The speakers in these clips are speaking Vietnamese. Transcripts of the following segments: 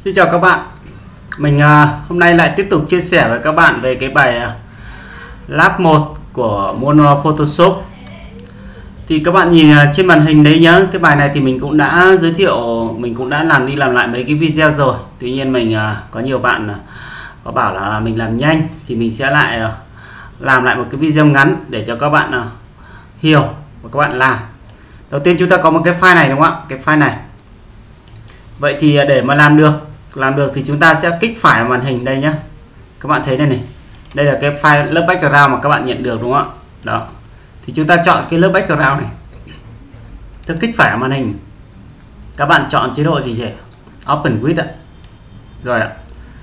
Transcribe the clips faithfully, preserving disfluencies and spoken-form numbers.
Xin chào các bạn. Mình à, hôm nay lại tiếp tục chia sẻ với các bạn về cái bài à, lab một của môn Photoshop. Thì các bạn nhìn à, trên màn hình đấy nhá, cái bài này thì mình cũng đã giới thiệu, mình cũng đã làm đi làm lại mấy cái video rồi. Tuy nhiên mình à, có nhiều bạn à, có bảo là mình làm nhanh thì mình sẽ lại à, làm lại một cái video ngắn để cho các bạn à, hiểu và các bạn làm. Đầu tiên chúng ta có một cái file này đúng không ạ? Cái file này. Vậy thì để mà làm được làm được thì chúng ta sẽ kích phải vào màn hình đây nhé. Các bạn thấy đây này, đây là cái file lớp background mà các bạn nhận được đúng không ạ? Đó, thì chúng ta chọn cái lớp background này, tôi kích phải vào màn hình, các bạn chọn chế độ gì nhỉ? Open with ạ. Rồi ạ,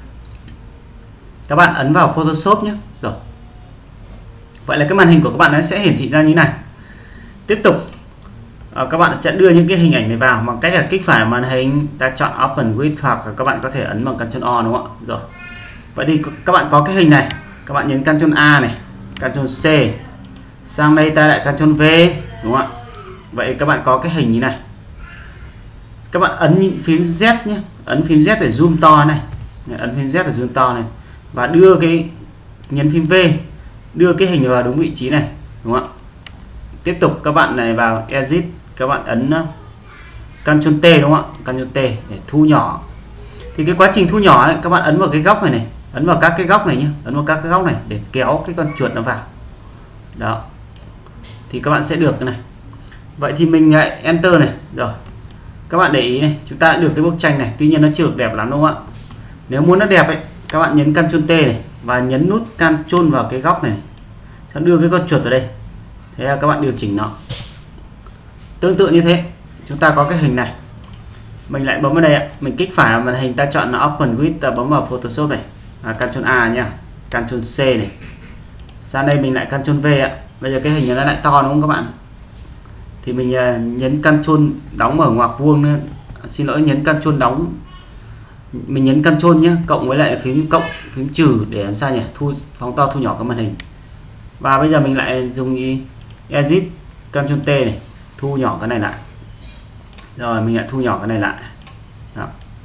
các bạn ấn vào Photoshop nhé. Rồi, vậy là cái màn hình của các bạn nó sẽ hiển thị ra như này. Tiếp tục các bạn sẽ đưa những cái hình ảnh này vào bằng cách là kích phải màn hình, ta chọn Open with, hoặc là các bạn có thể ấn bằng Ctrl O đúng không ạ? Rồi, vậy thì các bạn có cái hình này, các bạn nhấn Ctrl A này, Ctrl C, sang đây ta lại Ctrl V đúng không ạ? Vậy các bạn có cái hình như này, các bạn ấn phím Z nhé, ấn phím Z để zoom to này, ấn phím Z để zoom to này, và đưa cái nhấn phím V, đưa cái hình vào đúng vị trí này đúng không ạ? Tiếp tục các bạn này vào Edit, các bạn ấn Ctrl T đúng không ạ? Ctrl T để thu nhỏ. Thì cái quá trình thu nhỏ ấy, các bạn ấn vào cái góc này này, ấn vào các cái góc này nhé, ấn vào các cái góc này để kéo cái con chuột nó vào. Đó, thì các bạn sẽ được cái này. Vậy thì mình lại Enter này. Rồi, các bạn để ý này, chúng ta đã được cái bức tranh này, tuy nhiên nó chưa được đẹp lắm đúng không ạ? Nếu muốn nó đẹp ấy, các bạn nhấn Ctrl T này và nhấn nút Ctrl vào cái góc này, này. Sẽ đưa cái con chuột vào đây. Thế là các bạn điều chỉnh nó. Tương tự như thế, chúng ta có cái hình này, mình lại bấm vào đây ạ, mình kích phải vào màn hình, ta chọn là Open with, ta bấm vào Photoshop này, à, Ctrl A nha, Ctrl C này, sang đây mình lại Ctrl V ạ. Bây giờ cái hình nó lại to đúng không các bạn? Thì mình uh, nhấn Ctrl đóng ở ngoặc vuông nữa. Xin lỗi, nhấn Ctrl đóng, mình nhấn Ctrl nhé, cộng với lại phím cộng, phím trừ để làm sao nhỉ, thu phóng to thu nhỏ cái màn hình. Và bây giờ mình lại dùng Edit, Ctrl T này, thu nhỏ cái này lại. Rồi mình lại thu nhỏ cái này lại. Đó.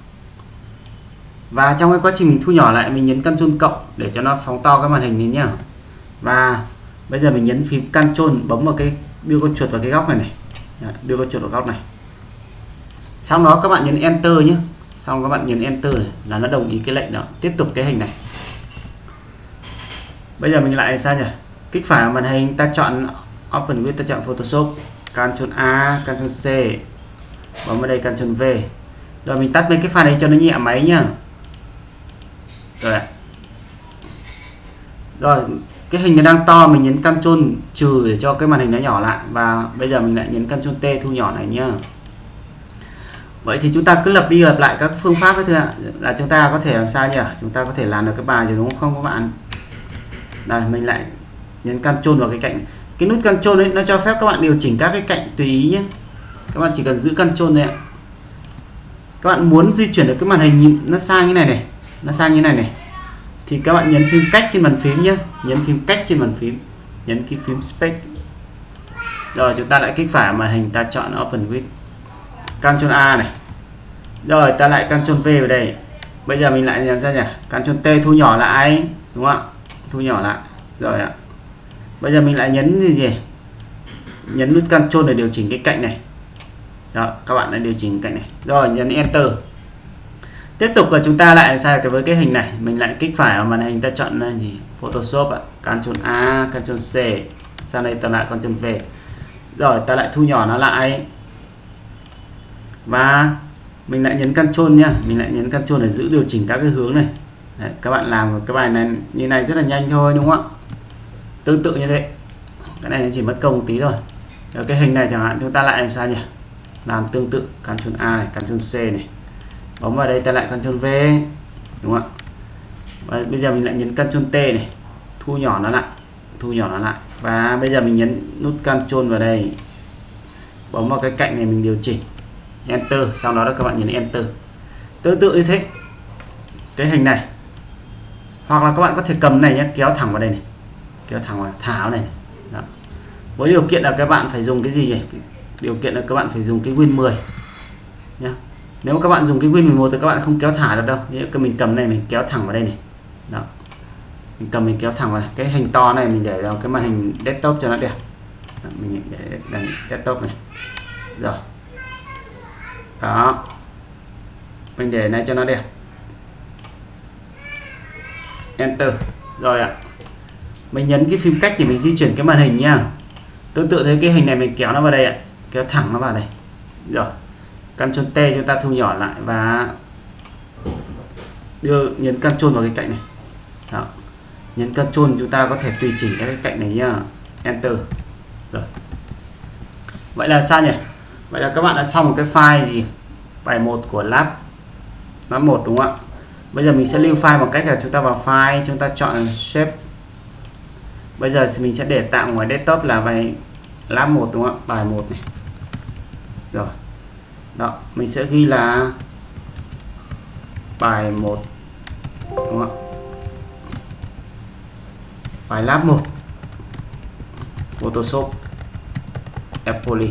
Và trong cái quá trình mình thu nhỏ lại, mình nhấn Ctrl cộng để cho nó phóng to cái màn hình lên nhá. Và bây giờ mình nhấn phím Ctrl, bấm vào cái, đưa con chuột vào cái góc này này. Đó, đưa con chuột vào góc này. Sau đó các bạn nhấn Enter nhé. Xong các bạn nhấn Enter này là nó đồng ý cái lệnh đó. Tiếp tục cái hình này. Bây giờ mình lại sao nhỉ? Kích phải vào màn hình, ta chọn Open with, ta chọn Photoshop, Ctrl A, Ctrl C, bấm vào đây Ctrl V. Rồi mình tắt mấy cái file này cho nó nhẹ máy nhá. Rồi. Rồi, cái hình nó đang to, mình nhấn Ctrl trừ để cho cái màn hình nó nhỏ lại, và bây giờ mình lại nhấn Ctrl T thu nhỏ này nhá. Vậy thì chúng ta cứ lặp đi lặp lại các phương pháp ấy thôi ạ, là chúng ta có thể làm sao nhỉ? Chúng ta có thể làm được cái bài rồi đúng không các bạn? Đây, mình lại nhấn Ctrl vào cái cạnh, cái nút Ctrl ấy nó cho phép các bạn điều chỉnh các cái cạnh tùy ý nhé. Các bạn chỉ cần giữ Ctrl này ạ. Các bạn muốn di chuyển được cái màn hình nó sang như này này, nó sang như này này, thì các bạn nhấn phím cách trên bàn phím nhé, nhấn phím cách trên bàn phím, nhấn cái phím space. Rồi chúng ta lại kích phải màn hình, ta chọn Open with, Ctrl A này. Rồi ta lại Ctrl V vào đây. Bây giờ mình lại làm sao nhỉ? Ctrl T thu nhỏ lại đúng không ạ? Thu nhỏ lại. Rồi ạ. Bây giờ mình lại nhấn gì gì? Nhấn nút Ctrl để điều chỉnh cái cạnh này. Đó, các bạn lại điều chỉnh cạnh này. Rồi nhấn Enter. Tiếp tục là chúng ta lại sai cái với cái hình này, mình lại kích phải vào màn hình, ta chọn là gì? Photoshop ạ, Ctrl A, Ctrl C, sang đây ta lại Ctrl V. Rồi ta lại thu nhỏ nó lại. Và mình lại nhấn Ctrl nha, mình lại nhấn Ctrl để giữ điều chỉnh các cái hướng này. Đấy, các bạn làm cái bài này như này rất là nhanh thôi đúng không ạ? Tương tự như thế. Cái này chỉ mất công một tí thôi. Rồi cái hình này chẳng hạn chúng ta lại làm sao nhỉ? Làm tương tự, Ctrl A này, Ctrl C này. Bấm vào đây ta lại Ctrl V đúng không ạ? Và bây giờ mình lại nhấn Ctrl T này, thu nhỏ nó lại, thu nhỏ nó lại. Và bây giờ mình nhấn nút Ctrl vào đây, bấm vào cái cạnh này mình điều chỉnh, Enter, sau đó là các bạn nhấn Enter. Tương tự như thế cái hình này, hoặc là các bạn có thể cầm này nhé, kéo thẳng vào đây này, kéo thẳng vào tháo này, này. Đó. Với điều kiện là các bạn phải dùng cái gì nhỉ? Điều kiện là các bạn phải dùng cái Win mười nhé. Nếu mà các bạn dùng cái Win mười một thì các bạn không kéo thả được đâu. Nếu cái mình cầm này mình kéo thẳng vào đây này. Đó. Mình cầm mình kéo thẳng vào này. Cái hình to này mình để vào cái màn hình desktop cho nó đẹp. Đó, mình để đằng desktop này. Rồi. Đó. Mình để này cho nó đẹp. Enter. Rồi ạ. Mình nhấn cái phím cách thì mình di chuyển cái màn hình nha. Tương tự thế cái hình này mình kéo nó vào đây ạ. Kéo thẳng nó vào đây. Rồi. Ctrl T chúng ta thu nhỏ lại và đưa nhấn Ctrl vào cái cạnh này. Đó. Nhấn Ctrl chúng ta có thể tùy chỉnh cái cạnh này nhá. Enter. Rồi. Vậy là sao nhỉ? Vậy là các bạn đã xong một cái file gì? Bài một của lab lab một đúng không ạ? Bây giờ mình sẽ lưu file bằng cách là chúng ta vào file, chúng ta chọn shape. Bây giờ thì mình sẽ để tạm ngoài desktop là bài lab một đúng không ạ? Bài một này. Rồi. Đó, mình sẽ ghi là bài một đúng không ạ? Bài lab một Photoshop Epoli.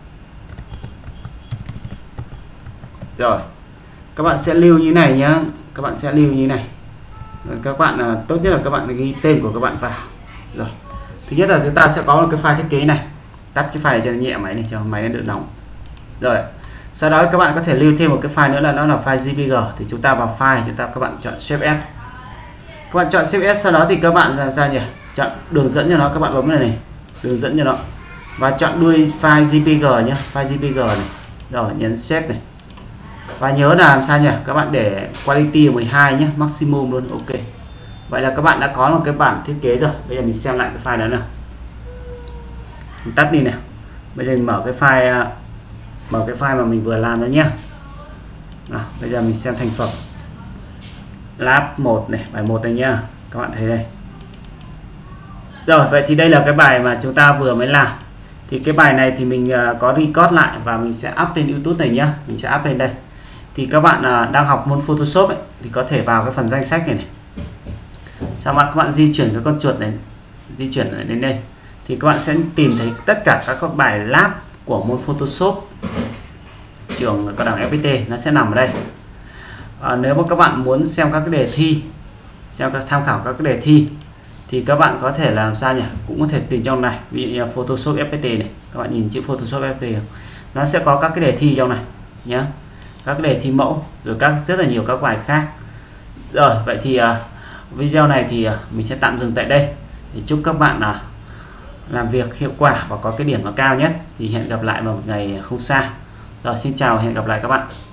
Rồi. Các bạn sẽ lưu như này nhá. Các bạn sẽ lưu như này. Rồi các bạn à, tốt nhất là các bạn ghi tên của các bạn vào. Rồi. Thứ nhất là chúng ta sẽ có một cái file thiết kế này. Tắt cái file này cho nó nhẹ máy này cho máy nó đỡ nóng. Rồi. Sau đó các bạn có thể lưu thêm một cái file nữa là nó là file giê pê giê, thì chúng ta vào file chúng ta các bạn chọn Shape S. Các bạn chọn Shape S, sau đó thì các bạn làm sao nhỉ? Chọn đường dẫn cho nó, các bạn bấm này này, đường dẫn cho nó và chọn đuôi file giê pê giê nhé, file giê pê giê này. Rồi nhấn Shape này. Và nhớ là làm sao nhỉ? Các bạn để quality mười hai nhé, maximum luôn. Ok. Vậy là các bạn đã có một cái bản thiết kế rồi. Bây giờ mình xem lại cái file đó nào. Mình tắt đi nào. Bây giờ mình mở cái file mở cái file mà mình vừa làm đó nhé. Nào, bây giờ mình xem thành phẩm lab một này, bài một này nhá. Các bạn thấy đây. Rồi, vậy thì đây là cái bài mà chúng ta vừa mới làm. Thì cái bài này thì mình có record lại và mình sẽ up lên YouTube này nhá. Mình sẽ up lên đây. Thì các bạn đang học môn Photoshop ấy, thì có thể vào cái phần danh sách này này. Sau đó các bạn di chuyển cái con chuột này, di chuyển này đến đây. Thì các bạn sẽ tìm thấy tất cả các bài lab của môn Photoshop trường cao đẳng ép pê tê nó sẽ nằm ở đây. À, nếu mà các bạn muốn xem các cái đề thi, xem các tham khảo các cái đề thi thì các bạn có thể làm sao nhỉ? Cũng có thể tìm trong này, ví dụ như Photoshop ép pê tê này, các bạn nhìn chữ Photoshop ép pê tê không? Nó sẽ có các cái đề thi trong này nhé, các cái đề thi mẫu rồi các rất là nhiều các bài khác. Rồi vậy thì uh, video này thì uh, mình sẽ tạm dừng tại đây. Thì chúc các bạn uh, làm việc hiệu quả và có cái điểm nó cao nhất. Thì hẹn gặp lại vào một ngày không xa. Rồi xin chào, hẹn gặp lại các bạn.